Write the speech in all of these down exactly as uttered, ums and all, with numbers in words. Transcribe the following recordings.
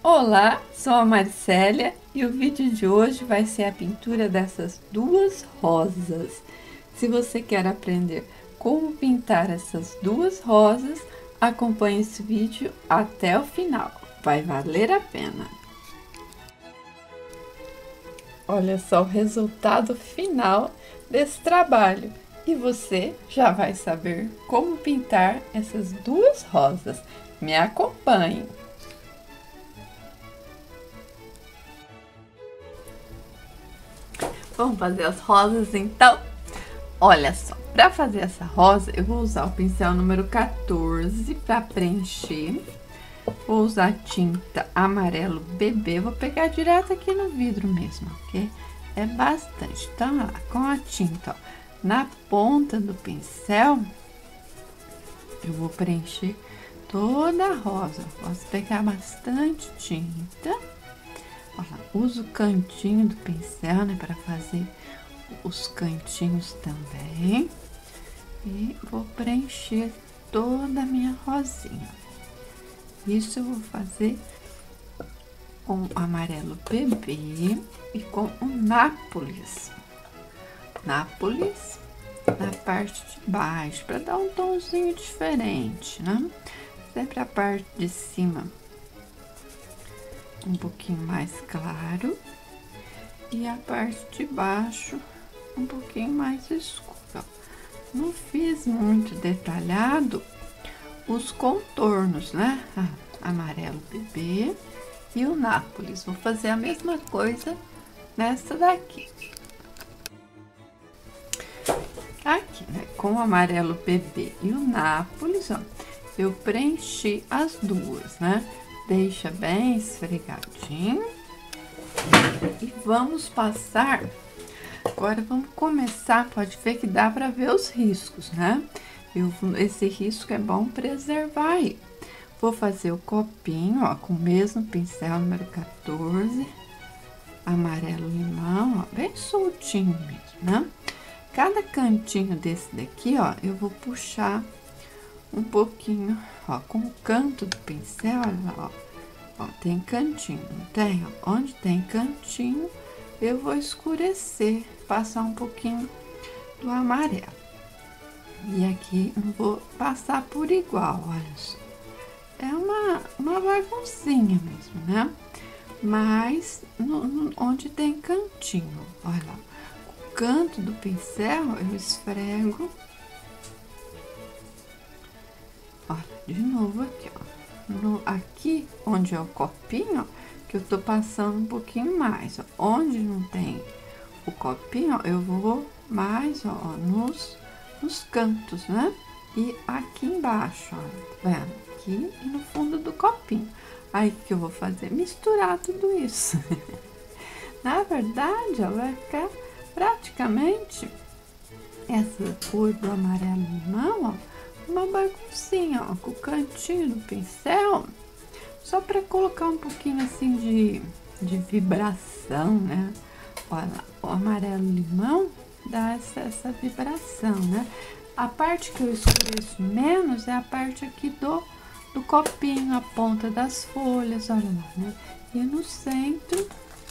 Olá, sou a Marcélia e o vídeo de hoje vai ser a pintura dessas duas rosas. Se você quer aprender como pintar essas duas rosas, acompanhe esse vídeo até o final, vai valer a pena. Olha só o resultado final desse trabalho e você já vai saber como pintar essas duas rosas. Me acompanhe! Vamos fazer as rosas então? Olha só, para fazer essa rosa eu vou usar o pincel número quatorze para preencher. Vou usar tinta amarelo bebê, vou pegar direto aqui no vidro mesmo, ok? É bastante. Então, ó, com a tinta ó, na ponta do pincel, eu vou preencher toda a rosa. Posso pegar bastante tinta. Olha, uso o cantinho do pincel, né, para fazer os cantinhos também. E vou preencher toda a minha rosinha. Isso eu vou fazer com o amarelo bebê e com o nápoles. Nápoles na parte de baixo, para dar um tomzinho diferente, né? Sempre a parte de cima um pouquinho mais claro e a parte de baixo um pouquinho mais escuro. Não fiz muito detalhado os contornos, né? Ah, amarelo bebê e o nápoles. Vou fazer a mesma coisa nessa daqui. Aqui, né? Com o amarelo bebê e o nápoles, ó, eu preenchi as duas, né? Deixa bem esfregadinho. E vamos passar. Agora vamos começar. Pode ver que dá para ver os riscos, né? Eu, esse risco é bom preservar aí. Vou fazer o copinho, ó, com o mesmo pincel número quatorze, amarelo limão, ó, bem soltinho mesmo, né? Cada cantinho desse daqui, ó, eu vou puxar um pouquinho, ó, com o canto do pincel, olha lá, ó, ó, tem cantinho, não tem? Ó, onde tem cantinho, eu vou escurecer, passar um pouquinho do amarelo. E aqui eu vou passar por igual, olha só. É uma, uma baguncinha mesmo, né? Mas no, no, onde tem cantinho, olha lá. O canto do pincel eu esfrego. Olha, de novo aqui, ó. No, aqui onde é o copinho, ó, que eu tô passando um pouquinho mais, ó. Onde não tem o copinho, ó, eu vou mais, ó, nos, nos cantos, né? E aqui embaixo, ó, tá vendo? Aqui e no fundo do copinho. Aí, o que eu vou fazer? Misturar tudo isso. Na verdade, ó, vai ficar praticamente essa cor do amarelo limão, ó, uma baguncinha, ó, com o cantinho do pincel, só para colocar um pouquinho assim de, de vibração, né? Olha, o amarelo limão dá essa, essa vibração, né? A parte que eu escureço menos é a parte aqui do, do copinho, a ponta das folhas, olha lá, né? E no centro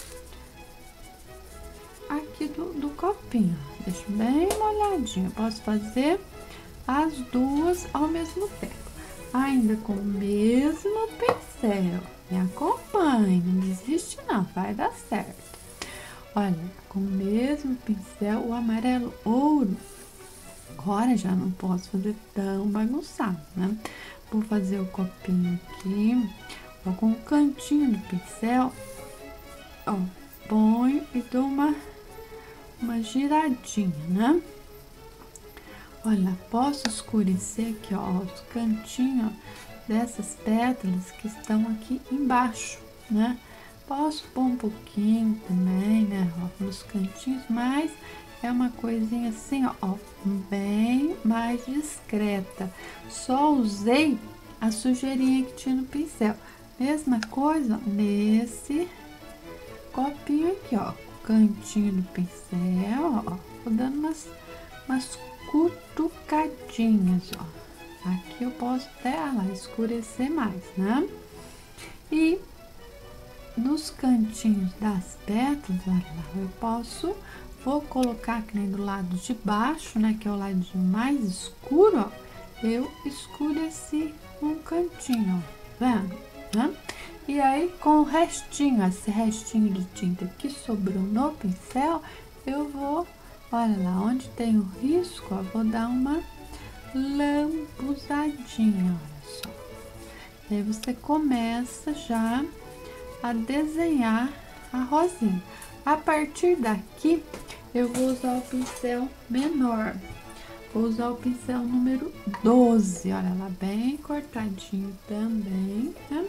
aqui do, do copinho, deixa bem molhadinho. Eu posso fazer as duas ao mesmo tempo, ainda com o mesmo pincel. Me acompanhe, não desiste não, vai dar certo. Olha, com o mesmo pincel, o amarelo ouro. Agora já não posso fazer tão bagunçado, né? Vou fazer o copinho aqui, ó, com o cantinho do pincel, ó, ponho e dou uma, uma giradinha, né? Olha, posso escurecer aqui, ó, os cantinhos dessas pétalas que estão aqui embaixo, né? Posso pôr um pouquinho também, né, ó, nos cantinhos, mas é uma coisinha assim, ó, ó, bem mais discreta. Só usei a sujeirinha que tinha no pincel. Mesma coisa nesse copinho aqui, ó, cantinho do pincel, ó, vou dando umas, umas cutucadinhas, ó. Aqui eu posso até lá escurecer mais, né? E nos cantinhos das pétalas, olha lá, eu posso, vou colocar aqui nem do lado de baixo, né, que é o ladinho mais escuro, ó, eu escureci um cantinho, ó, vendo, né? E aí, com o restinho, esse restinho de tinta que sobrou no pincel, eu vou, olha lá, onde tem o risco, ó, vou dar uma lambuzadinha, olha só. Aí você começa já a desenhar a rosinha. A partir daqui, eu vou usar o pincel menor. Vou usar o pincel número doze, olha lá, bem cortadinho também, né?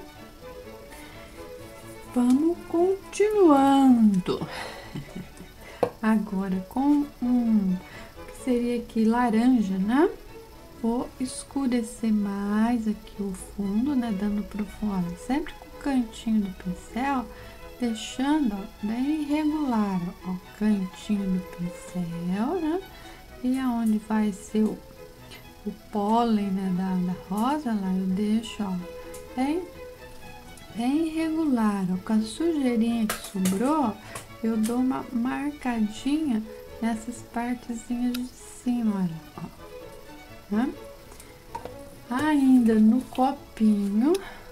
Vamos continuando. Agora, com um, que seria aqui laranja, né? Vou escurecer mais aqui o fundo, né? Dando pro fundo, olha, sempre com o cantinho do pincel, deixando, ó, bem irregular, ó, o cantinho do pincel, né? E aonde vai ser o, o pólen, né, da, da rosa, lá eu deixo, ó, bem, bem irregular, ó, com a sujeirinha que sobrou, eu dou uma marcadinha nessas partezinhas de cima, olha, ó. Né? Ainda no copinho,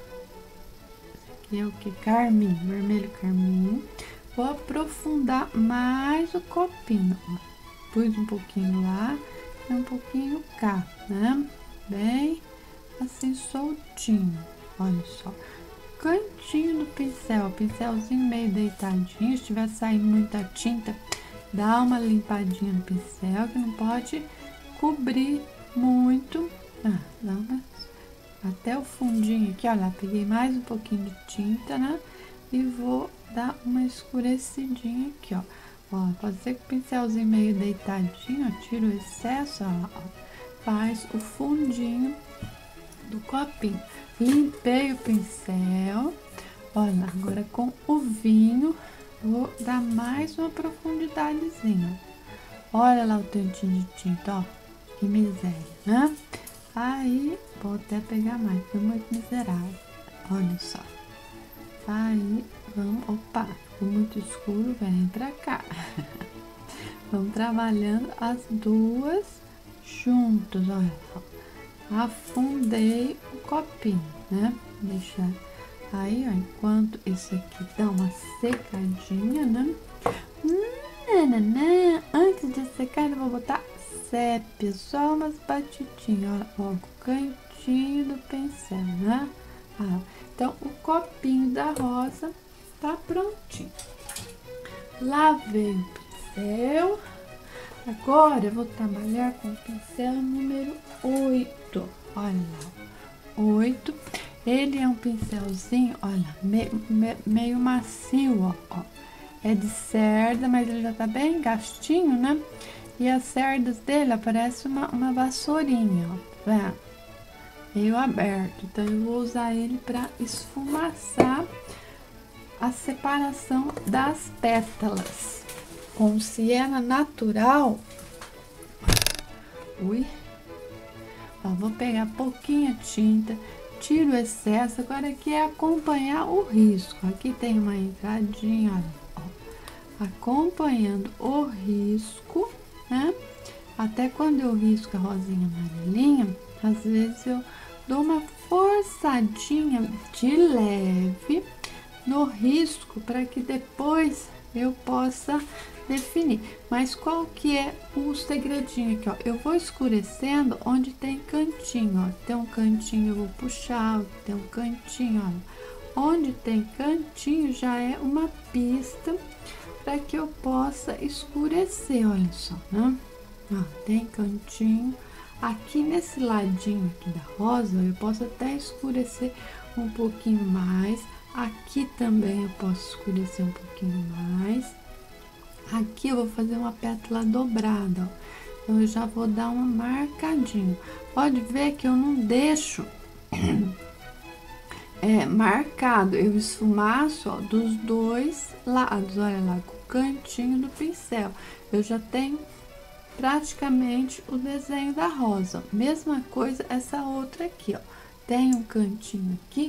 que é o que? Carmim, vermelho carmim. Vou aprofundar mais o copinho, ó. Pus um pouquinho lá e um pouquinho cá, né? Bem assim soltinho, olha só. Cantinho do pincel, pincelzinho meio deitadinho, se estiver saindo muita tinta, dá uma limpadinha no pincel, que não pode cobrir muito, ah, dá uma, até o fundinho aqui, olha lá, peguei mais um pouquinho de tinta, né, e vou dar uma escurecidinha aqui, ó, ó, pode ser com o pincelzinho meio deitadinho, ó, tira o excesso, ó, ó, faz o fundinho do copinho, limpei o pincel, olha, agora com o vinho, vou dar mais uma profundidadezinha, olha lá o tantinho de tinta, ó, que miséria, né? Aí, vou até pegar mais, foi muito miserável. Olha só. Aí, vamos... Opa, ficou muito escuro, vem pra cá. Vamos trabalhando as duas juntas, olha só. Afundei o copinho, né? Deixar aí, ó, enquanto esse aqui dá uma secadinha, né? Hum, nananã. Antes de secar, eu vou botar sépia, só umas batidinhas, ó, ó, o cantinho do pincel, né? Ah, então, o copinho da rosa tá prontinho. Lavei o pincel. Agora, eu vou trabalhar com o pincel número oito. Olha lá, oito. Ele é um pincelzinho, olha, me, me, meio macio, ó, ó. É de cerda, mas ele já tá bem gastinho, né? E as cerdas dele aparece uma, uma vassourinha, ó, tá vendo? Meio aberto. Então, eu vou usar ele para esfumaçar a separação das pétalas. Com siena natural. Ui. Ó, vou pegar pouquinha tinta, tiro o excesso. Agora aqui é acompanhar o risco. Aqui tem uma entradinha, olha. Acompanhando o risco, né? Até quando eu risco a rosinha amarelinha, às vezes eu dou uma forçadinha de leve no risco para que depois eu possa definir. Mas qual que é o segredinho aqui, ó? Eu vou escurecendo onde tem cantinho, ó. Tem um cantinho eu vou puxar, tem um cantinho, ó. Onde tem cantinho já é uma pista para que eu possa escurecer, olha só, né? Ó, tem cantinho. Aqui nesse ladinho aqui da rosa, eu posso até escurecer um pouquinho mais. Aqui também eu posso escurecer um pouquinho mais. Aqui eu vou fazer uma pétala dobrada, ó. Então, eu já vou dar uma marcadinha. Pode ver que eu não deixo é, marcado, eu esfumaço, ó, dos dois lados, olha lá, com o cantinho do pincel. Eu já tenho praticamente o desenho da rosa. Mesma coisa essa outra aqui, ó. Tem um cantinho aqui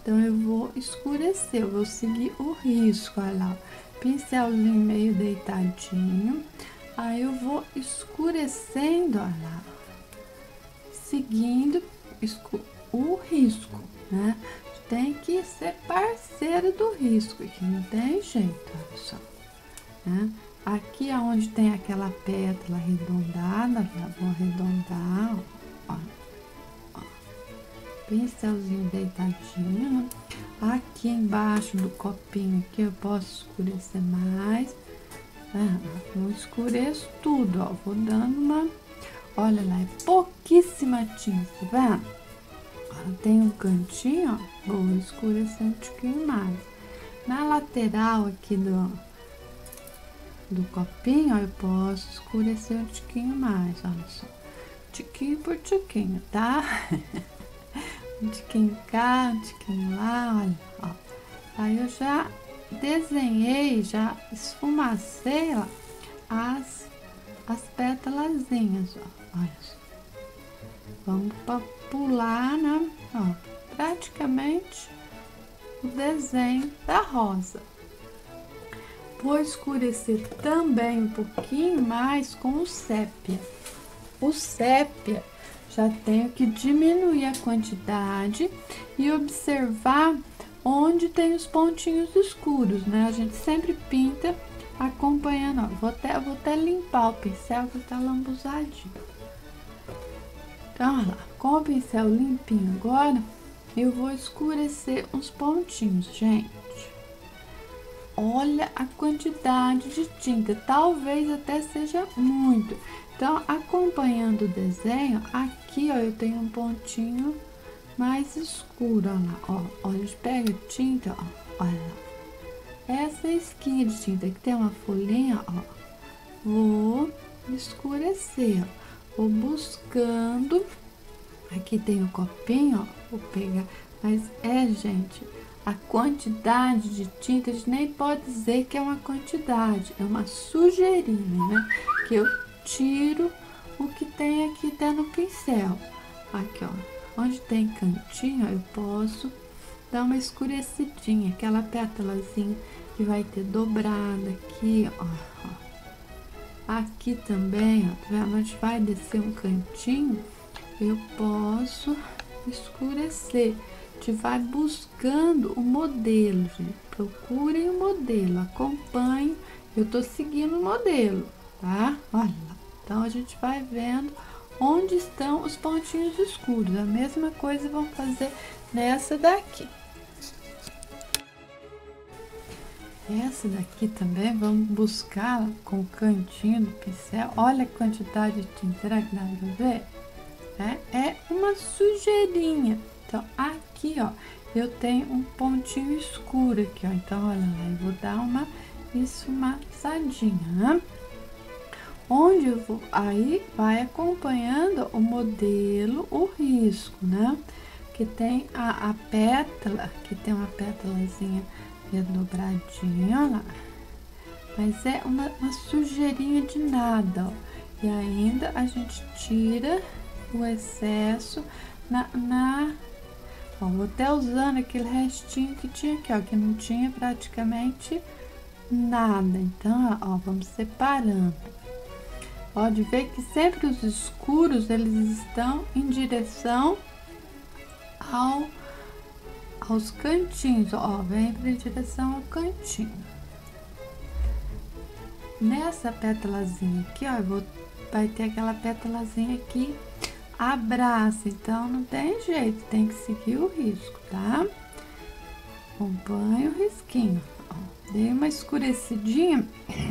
Então, eu vou escurecer, eu vou seguir o risco, olha lá, ó. Pincelzinho meio deitadinho, aí eu vou escurecendo, olha lá, seguindo o risco, né? Tem que ser parceiro do risco, que não tem jeito, olha só, né? Aqui aonde tem aquela pétala arredondada, já vou arredondar, ó, ó, pincelzinho deitadinho. Aqui embaixo do copinho aqui eu posso escurecer mais, ah, não escureço tudo, ó, vou dando uma, olha lá, é pouquíssima tinta, tá vendo? Agora tem um cantinho, ó, vou escurecer um tiquinho mais. Na lateral aqui do, do copinho, ó, eu posso escurecer um tiquinho mais, olha só, tiquinho por tiquinho, tá? Um tiquinho cá, um tiquinho lá, olha, ó. Aí eu já desenhei, já esfumacei, ó, as, as pétalazinhas, ó, olha só. Vamos pra pular, né? Ó, praticamente o desenho da rosa. Vou escurecer também um pouquinho mais com o sépia. O sépia, já tenho que diminuir a quantidade e observar onde tem os pontinhos escuros, né? A gente sempre pinta acompanhando, ó. Vou até, vou até limpar o pincel que tá lambuzadinho. Então, olha lá, com o pincel limpinho agora, eu vou escurecer uns pontinhos, gente. Olha a quantidade de tinta, talvez até seja muito. Então, acompanhando o desenho, aqui, ó, eu tenho um pontinho mais escuro, olha lá, ó. Olha, a gente pega tinta, ó, olha lá. Essa esquinha de tinta que tem uma folhinha, ó, vou escurecer, ó. Vou buscando, aqui tem o copinho, ó, vou pegar, mas é, gente, a quantidade de tinta, a gente nem pode dizer que é uma quantidade, é uma sujeirinha, né, que eu tiro o que tem aqui dentro do pincel. Aqui, ó, onde tem cantinho, ó, eu posso dar uma escurecidinha, aquela pétalazinha que vai ter dobrada aqui, ó, ó. Aqui também, ó, tá vendo? A gente vai descer um cantinho, eu posso escurecer. A gente vai buscando o modelo, gente. Procurem o modelo, acompanhem. Eu tô seguindo o modelo, tá? Olha lá. Então, a gente vai vendo onde estão os pontinhos escuros. A mesma coisa vamos fazer nessa daqui. Essa daqui também, vamos buscar com o cantinho do pincel. Olha a quantidade de tinta, será que dá pra ver? É, é uma sujeirinha. Então, aqui, ó, eu tenho um pontinho escuro aqui, ó. Então, olha lá, eu vou dar uma esfumaçadinha, né? Onde eu vou, aí vai acompanhando o modelo, o risco, né? Que tem a, a pétala, que tem uma pétalazinha dobradinha, olha lá, mas é uma, uma sujeirinha de nada, ó. E ainda a gente tira o excesso na, na ó, vou até usando aquele restinho que tinha aqui, ó, que não tinha praticamente nada. Então, ó, vamos separando. Pode ver que sempre os escuros, eles estão em direção ao aos cantinhos, ó, vem em direção ao cantinho. Nessa pétalazinha aqui, ó, eu vou, vai ter aquela pétalazinha aqui, abraça, então não tem jeito, tem que seguir o risco, tá? Acompanha o risquinho, ó, dei uma escurecidinha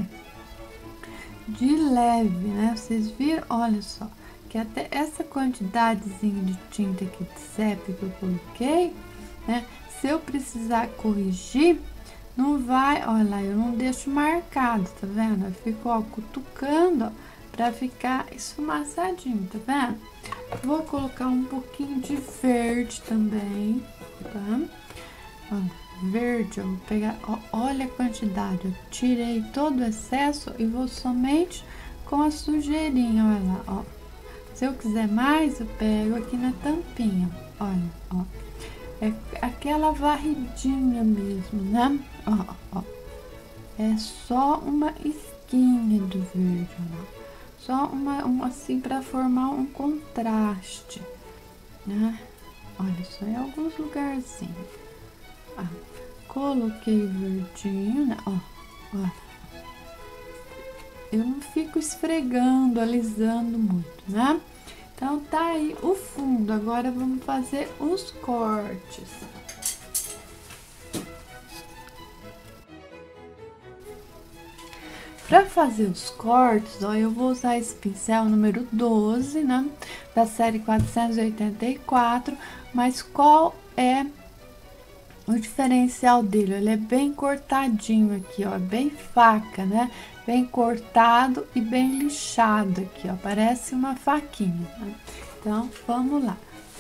de leve, né? Vocês viram? Olha só, que até essa quantidadezinha de tinta aqui de sépia que eu coloquei, né? Se eu precisar corrigir, não vai, olha lá, eu não deixo marcado, tá vendo? Eu fico, ó, cutucando, ó, pra ficar esfumaçadinho, tá vendo? Vou colocar um pouquinho de verde também, tá? Ó, verde, eu vou pegar, ó, olha a quantidade, eu tirei todo o excesso e vou somente com a sujeirinha, olha lá, ó. Se eu quiser mais, eu pego aqui na tampinha, olha, ó. É aquela varridinha mesmo, né? Ó, ó. É só uma esquinha do verde, ó. Só uma, uma assim para formar um contraste, né? Olha só, em alguns lugarzinhos. Ah, coloquei o verdinho, né? Ó, ó. Eu não fico esfregando, alisando muito, né? Então tá aí o fundo. Agora vamos fazer os cortes. Para fazer os cortes, ó, eu vou usar esse pincel número doze, né, da série quatrocentos e oitenta e quatro, mas qual é o diferencial dele? Ele é bem cortadinho aqui, ó, bem faca, né, bem cortado e bem lixado aqui, ó, parece uma faquinha, né? Então, vamos lá.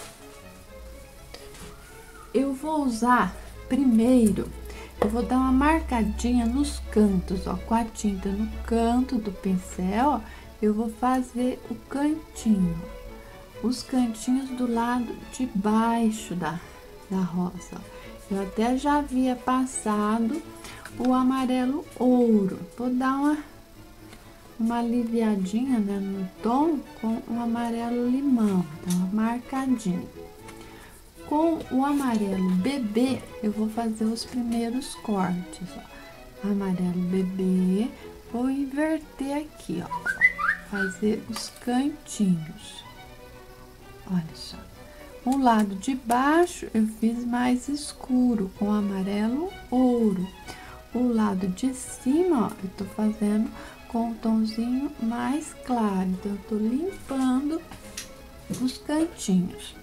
Eu vou usar primeiro, eu vou dar uma marcadinha nos cantos, ó, com a tinta no canto do pincel, ó, eu vou fazer o cantinho, os cantinhos do lado de baixo da, da rosa, ó. Eu até já havia passado o amarelo ouro, vou dar uma, uma aliviadinha, né, no tom com o amarelo limão, então, marcadinho. Com o amarelo bebê, eu vou fazer os primeiros cortes, ó. Amarelo bebê, vou inverter aqui, ó, fazer os cantinhos. Olha só. O lado de baixo eu fiz mais escuro, com amarelo ouro. O lado de cima, ó, eu tô fazendo com um tomzinho mais claro. Então, eu tô limpando os cantinhos.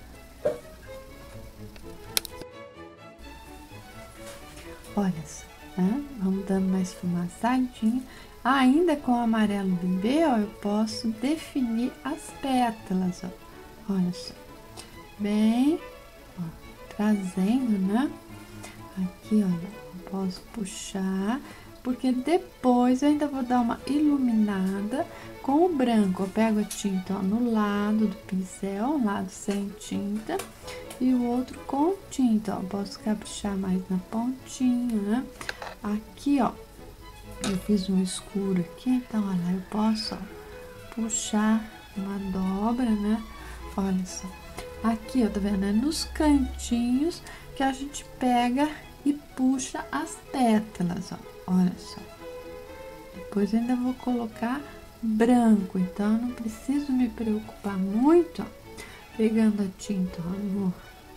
Olha só, né? Vamos dando mais esfumaçadinha. Ainda com o amarelo bebê, ó, eu posso definir as pétalas, ó. Olha só. Bem, ó, trazendo, né? Aqui, olha, eu posso puxar, porque depois eu ainda vou dar uma iluminada com o branco. Eu pego a tinta, ó, no lado do pincel, um lado sem tinta e o outro com tinta, ó. Posso caprichar mais na pontinha, né? Aqui, ó, eu fiz um escuro aqui, então, olha, eu posso, ó, puxar uma dobra, né? Olha só. Aqui, ó, tá vendo? É nos cantinhos que a gente pega e puxa as pétalas, ó. Olha só. Depois eu ainda vou colocar branco, então eu não preciso me preocupar muito, ó. Pegando a tinta, ó, no,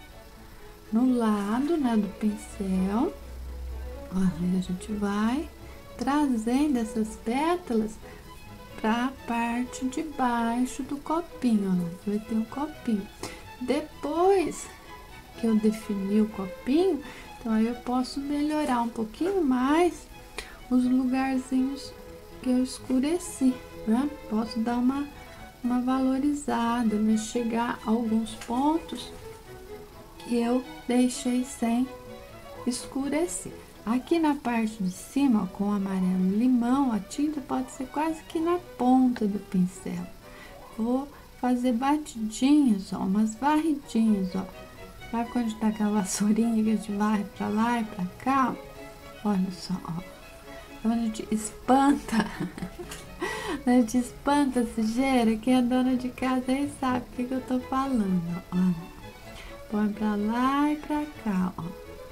no lado, né, do pincel. Olha, a gente vai trazendo essas pétalas para a parte de baixo do copinho, ó. Vai ter um copinho. Depois que eu defini o copinho, então aí eu posso melhorar um pouquinho mais os lugarzinhos que eu escureci, né? Posso dar uma, uma valorizada, né? Chegar a alguns pontos que eu deixei sem escurecer. Aqui na parte de cima, ó, com o amarelo limão, a tinta pode ser quase que na ponta do pincel. Vou fazer batidinhas, ó, umas varridinhas, ó. Sabe quando tá aquela vassourinha que a gente varre pra lá e pra cá? Olha só, ó. Então a gente espanta, a gente espanta a sujeira. Quem é dona de casa aí sabe o que, que eu tô falando, ó. Põe pra lá e pra cá, ó.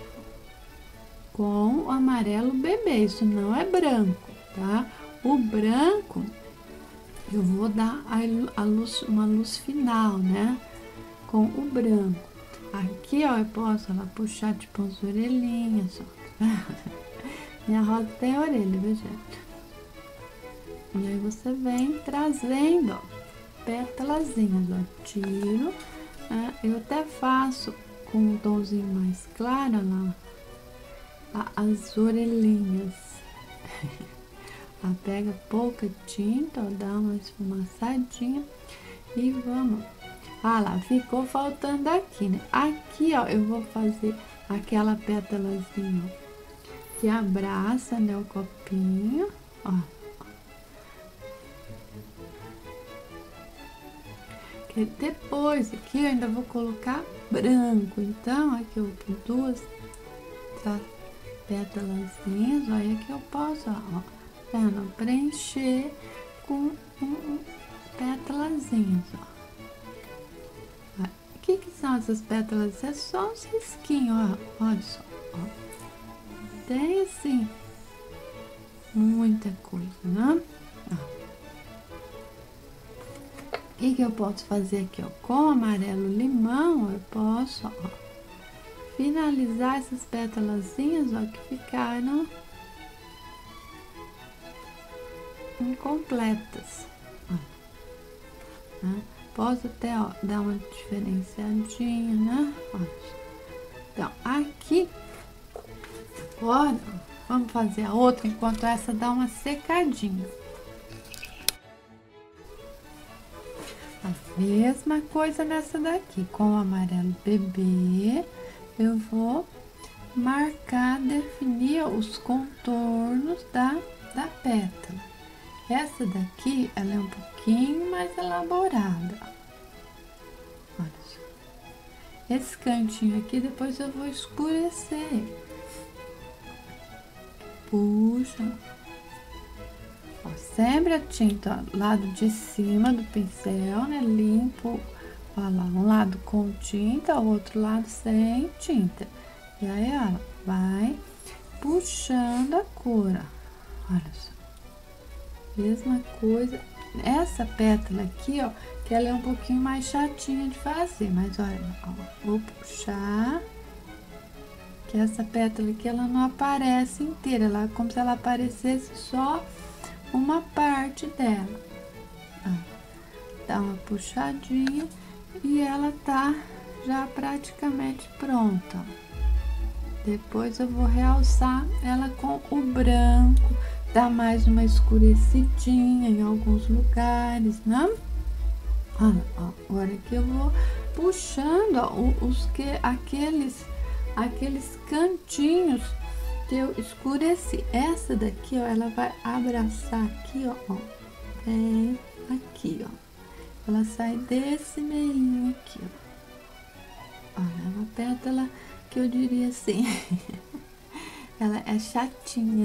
Com o amarelo bebê, isso não é branco, tá? O branco, eu vou dar a, a luz, uma luz final, né? Com o branco. Aqui, ó, eu posso ela puxar tipo as orelhinhas, ó. Minha rosa tem orelha, viu, gente? E aí você vem trazendo, ó, pétalazinhas, ó. Tiro, né? Eu até faço com um tomzinho mais claro, lá, as orelhinhas. Ela pega pouca tinta, ó, dá uma esfumaçadinha e vamos. Ah lá, ficou faltando aqui, né? Aqui, ó, eu vou fazer aquela pétalazinha, ó, que abraça, né, o copinho, ó. Que depois aqui eu ainda vou colocar branco. Então, aqui eu vou por duas pétalazinhas, olha que eu posso, ó, vendo, preencher com um, pétalazinhas, ó. O que que são essas pétalas? É só uns risquinhos, ó, olha só, ó. Tem assim muita coisa, né? Ó. O que que eu posso fazer aqui, ó? Com amarelo limão, eu posso, ó, finalizar essas pétalazinhas, ó, que ficaram incompletas. Ó. Né? Posso até, ó, dar uma diferenciadinha, né? Ó. Então, aqui, agora, vamos fazer a outra enquanto essa dá uma secadinha. A mesma coisa nessa daqui, com o amarelo bebê, eu vou marcar, definir os contornos da, da pétala. Essa daqui, ela é um pouquinho mais elaborada. Olha só. Esse cantinho aqui, depois eu vou escurecer. Puxa. Ó, sempre a tinta, ó, lado de cima do pincel, né? Limpo, olha lá, um lado com tinta, o outro lado sem tinta. E aí, ó, vai puxando a cor, ó. Olha só. Mesma coisa. Essa pétala aqui, ó, que ela é um pouquinho mais chatinha de fazer, mas olha, ó, vou puxar. Que essa pétala aqui, ela não aparece inteira, ela é como se ela aparecesse só uma parte dela. Ó, dá uma puxadinha e ela tá já praticamente pronta. Depois eu vou realçar ela com o branco, dar mais uma escurecidinha em alguns lugares, né? Olha, ó, agora que eu vou puxando, ó, os que aqueles aqueles cantinhos que eu escureci. Essa daqui, ó, ela vai abraçar aqui, ó, ó, bem aqui, ó. Ela sai desse meinho aqui, ó. Olha, é uma pétala que eu diria assim, ela é chatinha.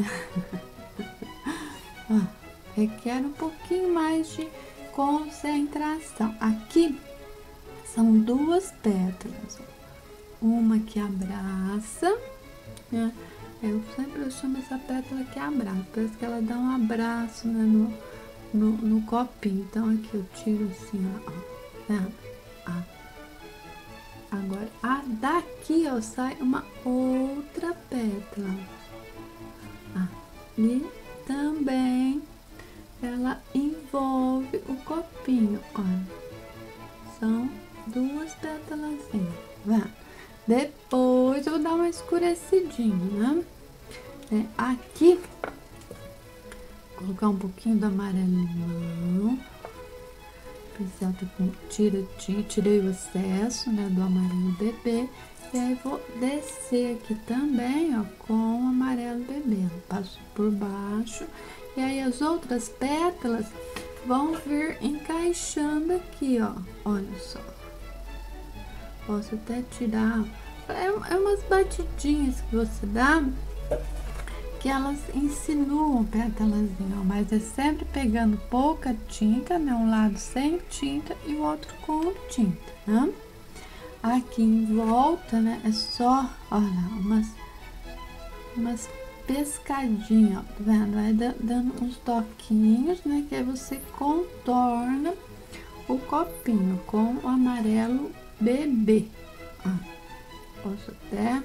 Ó, requer um pouquinho mais de concentração. Aqui são duas pétalas, ó. Uma que abraça, né? Eu sempre eu chamo essa pétala que abraça, parece que ela dá um abraço, né, no, no, no copinho. Então aqui eu tiro assim, ó, né? Ah. Agora, a daqui, ó, sai uma outra pétala. Ah, e também ela envolve o copinho, olha. São duas pétalazinhas, vai. Depois eu vou dar uma escurecidinha, né? É, aqui, colocar um pouquinho do amarelo limão. O pincel tá com, tira, tira, tirei o excesso, né, do amarelo bebê. E aí vou descer aqui também, ó, com o amarelo bebê. Eu passo por baixo. E aí as outras pétalas vão vir encaixando aqui, ó. Olha só. Posso até tirar, é, é umas batidinhas que você dá, que elas insinuam pétalazinho, mas é sempre pegando pouca tinta, né? Um lado sem tinta e o outro com tinta, né? Aqui em volta, né? É só, olha, umas, umas pescadinhas, ó, tá vendo? Vai dando uns toquinhos, né? Que aí você contorna o copinho com o amarelo bebê. Ah, posso até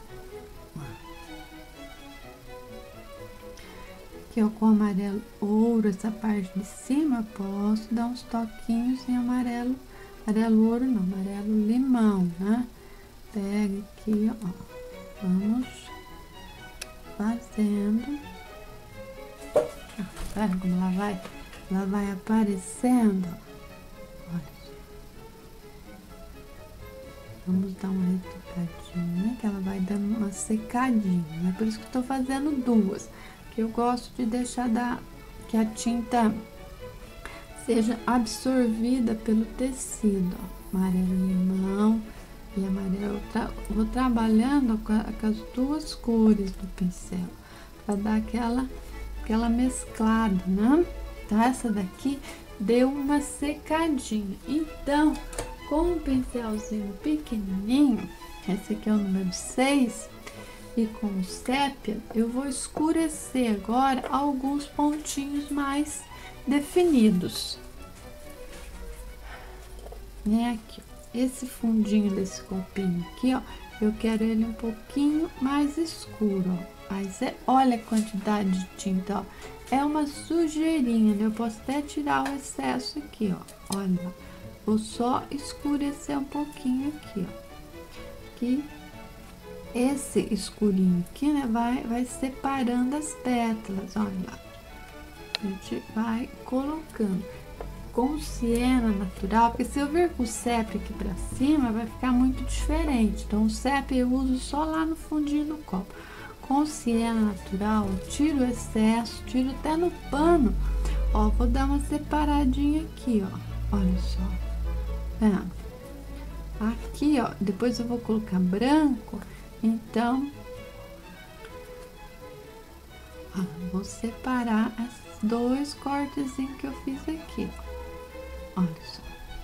aqui, ó, com amarelo ouro, essa parte de cima, posso dar uns toquinhos em amarelo, amarelo ouro não, amarelo limão, né? Pega aqui, ó, vamos fazendo. Ah, tá vendo como ela vai, ela vai aparecendo, olha. Vamos dar uma retocadinha, que ela vai dando uma secadinha, né? Por isso que eu tô fazendo duas, que eu gosto de deixar da, que a tinta seja absorvida pelo tecido, ó. Amarelo limão, e amarelo. Eu tra vou trabalhando com, a, com as duas cores do pincel, para dar aquela, aquela mesclada, né? Então, essa daqui deu uma secadinha. Então, com um pincelzinho pequenininho, esse aqui é o número seis, e com o sépia, eu vou escurecer agora alguns pontinhos mais definidos. Né, aqui, esse fundinho desse copinho aqui, ó, eu quero ele um pouquinho mais escuro, ó. Mas é, olha a quantidade de tinta, ó, é uma sujeirinha, né? Eu posso até tirar o excesso aqui, ó, olha, vou só escurecer um pouquinho aqui, ó, que esse escurinho aqui, né, vai, vai separando as pétalas, olha lá, a gente vai colocando com siena natural, porque se eu vir com o sépia aqui pra cima, vai ficar muito diferente. Então, o sépia eu uso só lá no fundinho do copo. Com siena natural, eu tiro o excesso, tiro até no pano. Ó, vou dar uma separadinha aqui, ó. Olha só. É. Aqui, ó, depois eu vou colocar branco, então, ó, vou separar esses dois cortezinhos que eu fiz aqui, ó. Olha só.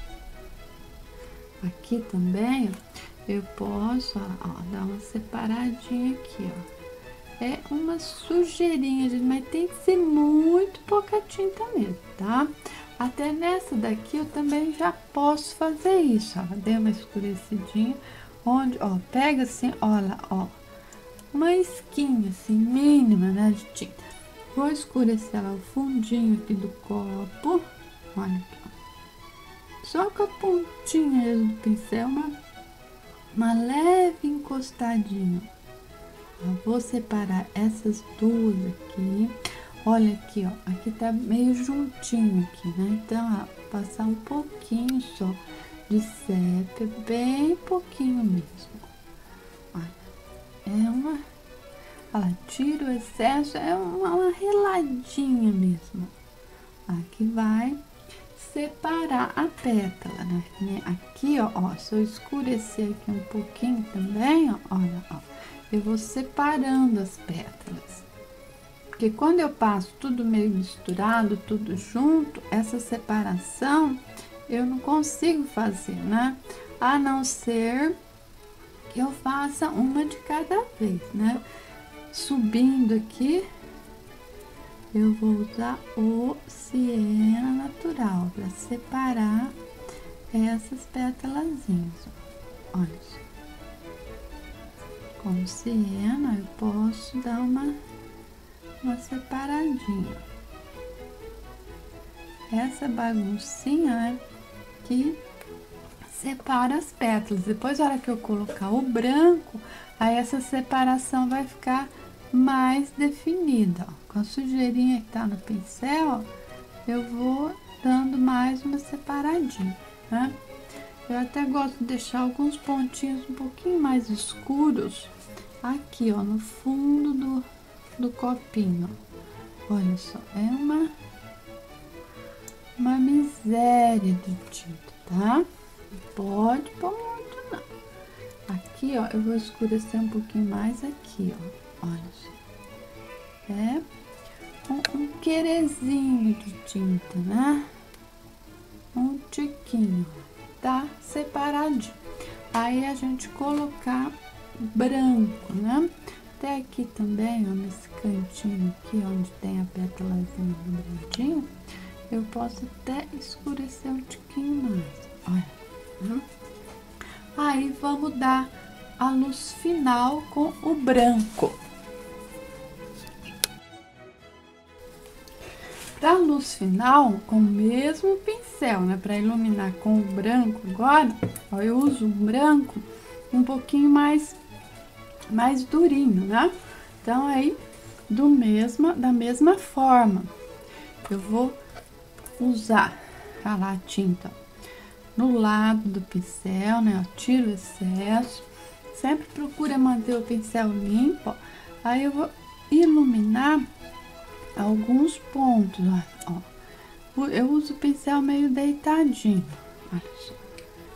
Aqui também, ó, eu posso, ó, ó, dar uma separadinha aqui, ó. É uma sujeirinha, gente, mas tem que ser muito pouca tinta mesmo, tá? Até nessa daqui eu também já posso fazer isso, ó. Dei uma escurecidinha, onde, ó, pega assim, olha, ó, uma esquinha assim, mínima, né, de tinta. Vou escurecer lá o fundinho aqui do copo, olha aqui, ó. Só com a pontinha do pincel, uma, uma leve encostadinha. Eu vou separar essas duas aqui. Olha aqui, ó, aqui tá meio juntinho aqui, né? Então, ó, passar um pouquinho só de sépia, bem pouquinho mesmo. Olha, é uma... Olha, tira o excesso, é uma, uma reladinha mesmo. Aqui vai separar a pétala, né? Aqui, ó, ó, se eu escurecer aqui um pouquinho também, ó, olha, ó, eu vou separando as pétalas. Porque quando eu passo tudo meio misturado, tudo junto, essa separação eu não consigo fazer, né? A não ser que eu faça uma de cada vez, né? Subindo aqui, eu vou usar o siena natural para separar essas pétalazinhas. Olha só. Com siena eu posso dar uma, uma separadinha. Essa baguncinha, né, que separa as pétalas. Depois, na hora que eu colocar o branco, aí essa separação vai ficar mais definida, ó. Com a sujeirinha que tá no pincel, eu vou dando mais uma separadinha, né? Eu até gosto de deixar alguns pontinhos um pouquinho mais escuros aqui, ó, no fundo do, do copinho. Olha só, é uma, uma miséria de tinta, tá? Pode pôr muito não. Aqui, ó, eu vou escurecer um pouquinho mais aqui, ó. Olha só. É um, um querezinho de tinta, né? Um tiquinho, tá separadinho. Aí a gente colocar branco, né? Até aqui também, ó, nesse cantinho aqui, onde tem a pétalazinha dobradinha, eu posso até escurecer um tiquinho mais. Olha. Hum? Aí vamos dar a luz final com o branco. Para a luz final, com o mesmo pincel, né? Para iluminar com o branco agora, ó, eu uso um branco um pouquinho mais, mais durinho, né? Então, aí, do mesma, da mesma forma, eu vou usar a tinta no lado do pincel, né? Eu tiro o excesso, sempre procura manter o pincel limpo, ó. Aí eu vou iluminar alguns pontos, ó. Eu uso o pincel meio deitadinho, olha só.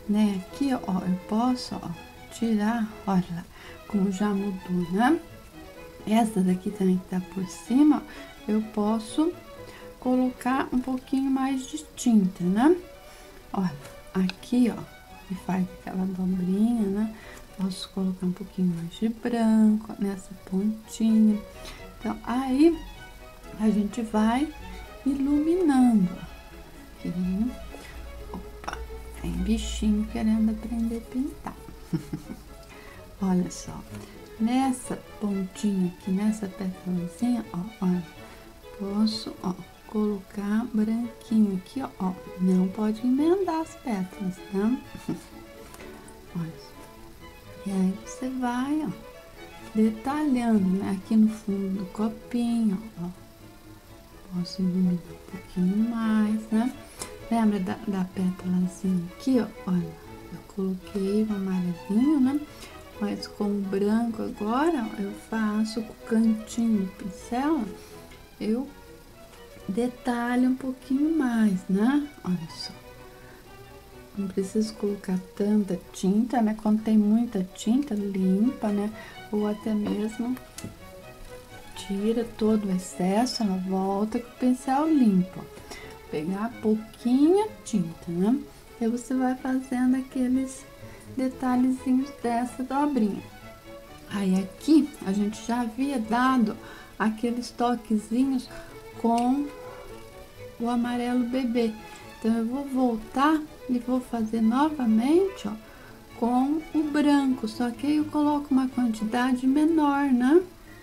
né? Aqui, ó, eu posso, ó, tirar, olha lá, como já mudou, né? Essa daqui também que tá por cima, eu posso colocar um pouquinho mais de tinta, né? Olha, aqui, ó, que faz aquela dobrinha, né? Posso colocar um pouquinho mais de branco nessa pontinha. Então, aí a gente vai iluminando. Aqui, opa, tem bichinho querendo aprender a pintar. Olha só, nessa pontinha aqui, nessa pétalazinha, ó, olha, posso, ó, colocar branquinho aqui, ó, ó, não pode emendar as pétalas, tá? Olha, e aí você vai, ó, detalhando, né, aqui no fundo do copinho, ó, posso iluminar um pouquinho mais, né? Lembra da, da pétalazinha aqui, ó, olha, eu coloquei um amarelinho, né? Mas com o branco agora, ó, eu faço com o cantinho do pincel, eu detalho um pouquinho mais, né? Olha só. Não preciso colocar tanta tinta, né? Quando tem muita tinta, limpa, né? Ou até mesmo tira todo o excesso, ela volta com o pincel limpo. Pegar pouquinha tinta, né? E você vai fazendo aqueles detalhezinhos dessa dobrinha. Aí aqui a gente já havia dado aqueles toquezinhos com o amarelo bebê. Então eu vou voltar e vou fazer novamente, ó, com o branco, só que aí eu coloco uma quantidade menor, né?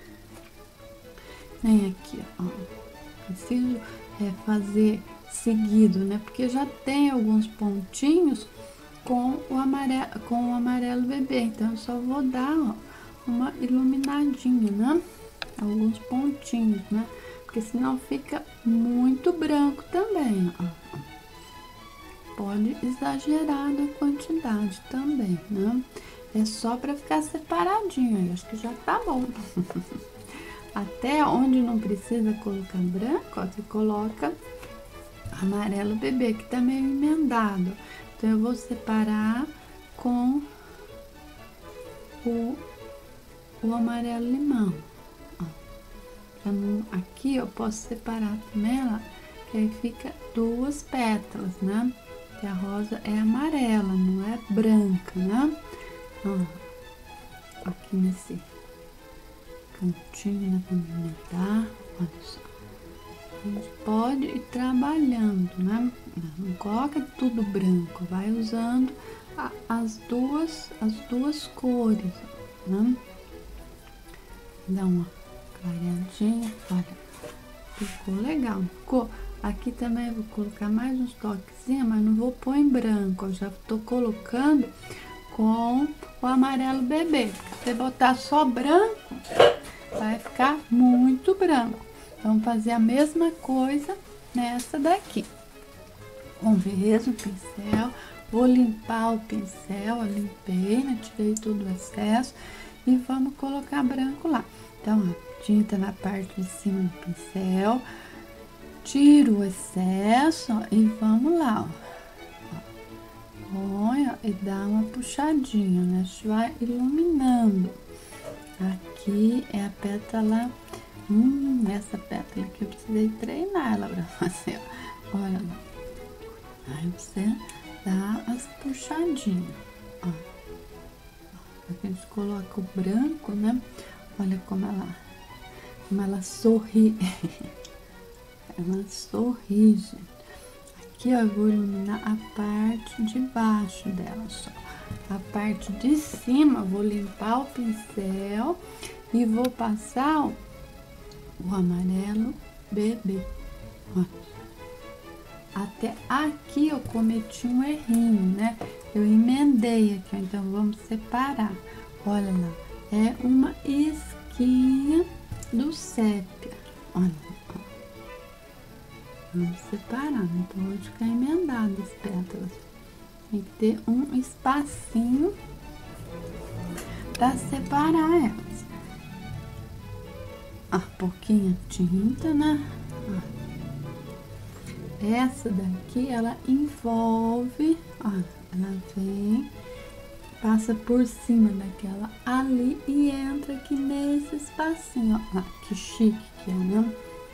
Vem aqui, ó, preciso é, fazer seguido, né? Porque já tem alguns pontinhos com o amarelo, com o amarelo bebê, então eu só vou dar, ó, uma iluminadinha, né? Alguns pontinhos, né? Porque senão fica muito branco também, ó. Pode exagerar a quantidade também, né? É só para ficar separadinho aí, acho que já tá bom. Até onde não precisa colocar branco, ó, você coloca amarelo bebê, que tá meio emendado. Então, eu vou separar com o, o amarelo limão. Ó. Não, aqui eu posso separar também, ó, que aí fica duas pétalas, né? Que a rosa é amarela, não é branca, né? Ó, aqui nesse cantinho, né, pra aumentar, olha só. A gente pode ir trabalhando, né? Não coloca tudo branco, vai usando a, as duas, as duas cores, né? Dá uma clareadinha, olha, ficou legal, ficou. Aqui também eu vou colocar mais uns toquezinhos, mas não vou pôr em branco, eu já tô colocando com o amarelo bebê. Se você botar só branco, vai ficar muito branco. Vamos fazer a mesma coisa nessa daqui. Com o mesmo pincel, vou limpar o pincel, eu limpei, né? Tirei todo o excesso e vamos colocar branco lá. Então, ó, tinta na parte de cima do pincel, tiro o excesso, ó, e vamos lá, ó. Põe, ó, e dá uma puxadinha, né? A gente vai iluminando. Aqui é a pétala. Hum, essa pétala aqui eu precisei treinar ela pra fazer, ó. Olha lá. Aí você dá as puxadinhas, ó. Aqui a gente coloca o branco, né? Olha como ela, como ela sorri. Ela sorri, gente. Aqui, ó, eu vou iluminar a parte de baixo dela só. A parte de cima, eu vou limpar o pincel e vou passar, ó, o amarelo bebê. Ó. Até aqui eu cometi um errinho, né? Eu emendei aqui, então vamos separar. Olha lá, é uma esquinha do sépia. Olha, ó. Vamos separar, não pode ficar emendado as pétalas. Tem que ter um espacinho para separar elas. Ah, pouquinha tinta, né? Ah. Essa daqui, ela envolve, ó, ela vem, passa por cima daquela ali e entra aqui nesse espacinho, ó. Ah, que chique que é, né?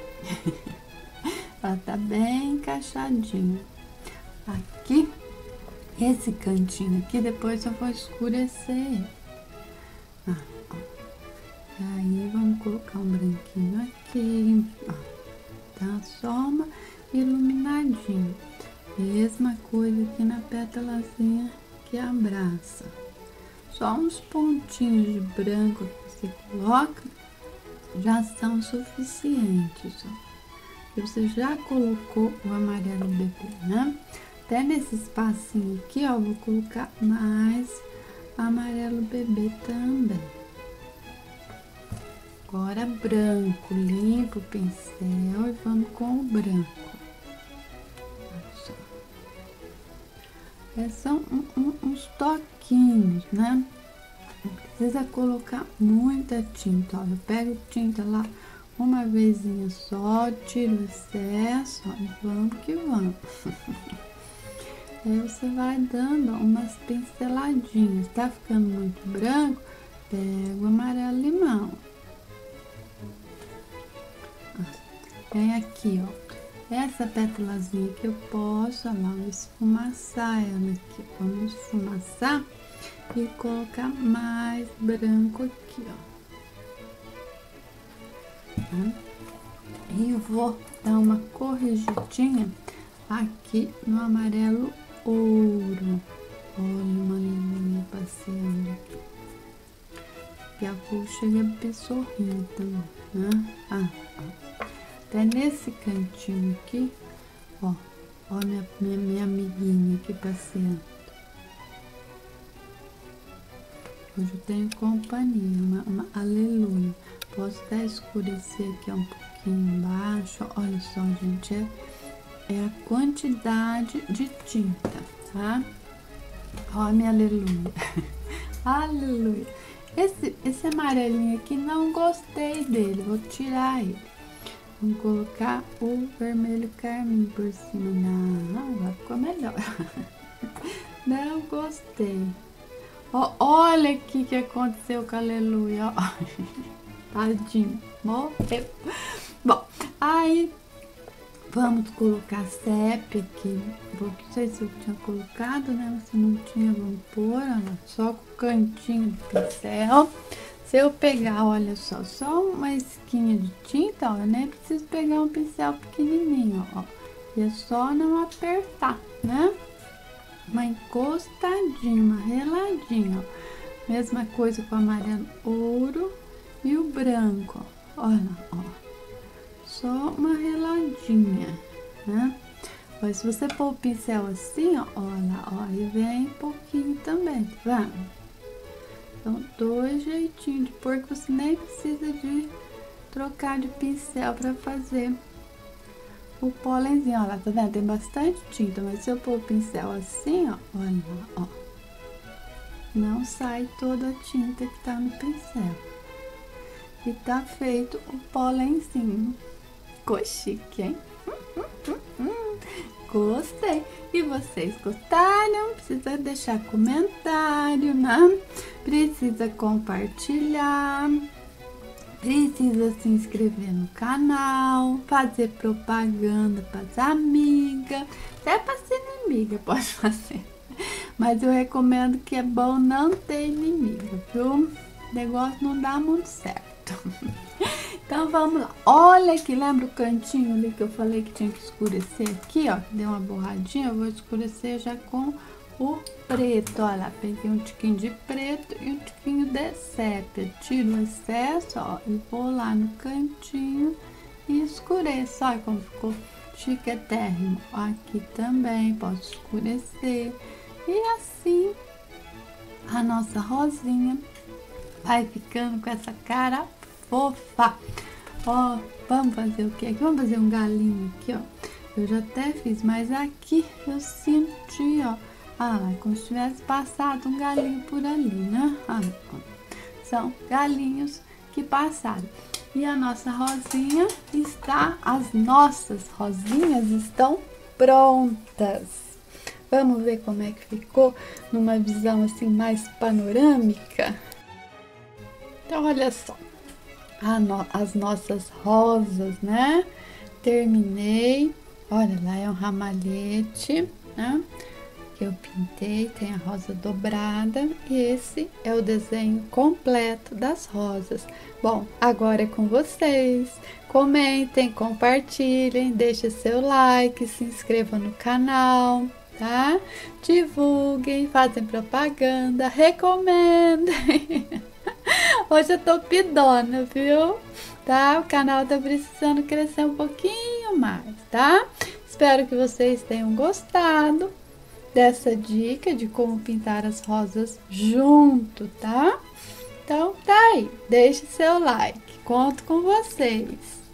Ela tá bem encaixadinha. Aqui, esse cantinho aqui, depois eu vou escurecer ele. Ah, ó. Aí, vamos colocar um branquinho aqui, ó. Tá só uma iluminadinha. Mesma coisa aqui na pétalazinha que abraça. Só uns pontinhos de branco que você coloca já são suficientes, ó. Você já colocou o amarelo bebê, né? Até nesse espacinho aqui, ó, vou colocar mais amarelo bebê também. Agora branco, limpa o pincel e vamos com o branco. É, são um, um, uns toquinhos, né? Não precisa colocar muita tinta, ó. Eu pego tinta lá uma vezinha só, tiro o excesso, ó, e vamos que vamos. Aí você vai dando ó, umas pinceladinhas. Tá ficando muito branco, pega o amarelo limão. Vem aqui, ó. Essa pétalazinha que eu posso, ó lá, vou esfumaçar ela aqui. Vamos esfumaçar e colocar mais branco aqui, ó. E eu vou dar uma corrigidinha aqui no amarelo ouro. Olha uma linha passeando aqui. E a cor chega bem sorrindo também, né? Ah, ó. Até nesse cantinho aqui, ó. Ó minha, minha, minha amiguinha aqui passeando. Hoje eu tenho companhia, uma, uma aleluia. Posso até escurecer aqui um pouquinho embaixo. Olha só, gente, é, é a quantidade de tinta, tá? Ó, minha aleluia. Aleluia. Esse, esse amarelinho aqui, não gostei dele, vou tirar ele. Vamos colocar o vermelho carmim por cima. Não, agora ficou melhor. Não gostei. Ó, olha aqui o que aconteceu com a aleluia, ó. Tadinho, morreu. Bom, aí vamos colocar sépia aqui. Não sei se eu tinha colocado, né? Se não tinha, vamos pôr, olha, só com o cantinho do pincel. Se eu pegar, olha só, só uma esquinha de tinta, ó, eu nem preciso pegar um pincel pequenininho, ó. E é só não apertar, né? Uma encostadinha, uma reladinha, ó. Mesma coisa com o amarelo ouro e o branco, ó. Olha, ó. Só uma reladinha, né? Mas se você pôr o pincel assim, ó, olha, ó, e vem um pouquinho também, tá vendo? Então, dois jeitinhos de pôr que você nem precisa de trocar de pincel para fazer o pólenzinho. Olha lá, tá vendo? Tem bastante tinta, mas se eu pôr o pincel assim, ó, olha, ó, não sai toda a tinta que tá no pincel. E tá feito o pólenzinho. Ficou chique, hein? Hum, hum, hum. Gostei. E vocês gostaram? Precisa deixar comentário, né? Precisa compartilhar. Precisa se inscrever no canal. Fazer propaganda para as amigas. Até para as inimigas pode fazer. Mas eu recomendo que é bom não ter inimiga, viu? O negócio não dá muito certo. Então vamos lá. Olha aqui, lembra o cantinho ali que eu falei que tinha que escurecer aqui, ó? Deu uma borradinha, eu vou escurecer já com o preto. Olha, peguei um tiquinho de preto e um tiquinho de sépia. Tiro o excesso, ó, e vou lá no cantinho e escureço. Olha como ficou chiquetérrimo. Aqui também posso escurecer. E assim a nossa rosinha vai ficando com essa cara fofa. Ó, vamos fazer o que aqui? Vamos fazer um galinho aqui, ó. Eu já até fiz, mas aqui eu senti, ó. Ah, como se tivesse passado um galinho por ali, né? Ah, são galinhos que passaram. E a nossa rosinha está, as nossas rosinhas estão prontas. Vamos ver como é que ficou numa visão assim mais panorâmica? Então, olha só, no, as nossas rosas, né? Terminei. Olha, lá é um ramalhete, né? Que eu pintei, tem a rosa dobrada e esse é o desenho completo das rosas. Bom, agora é com vocês. Comentem, compartilhem, deixem seu like, se inscrevam no canal, tá? Divulguem, fazem propaganda, recomendem. Hoje eu tô pidona, viu? Tá? O canal tá precisando crescer um pouquinho mais, tá? Espero que vocês tenham gostado dessa dica de como pintar as rosas junto, tá? Então tá aí, deixe seu like, conto com vocês.